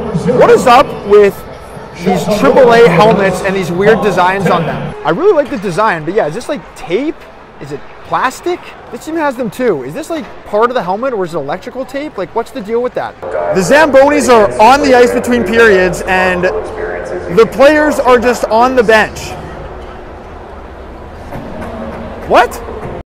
What is up with these AAA helmets and these weird designs on them? I really like the design, but yeah, is this like tape? Is it plastic? This team has them too. Is this like part of the helmet or is it electrical tape? Like, what's the deal with that? The Zambonis are on the ice between periods and the players are just on the bench. What?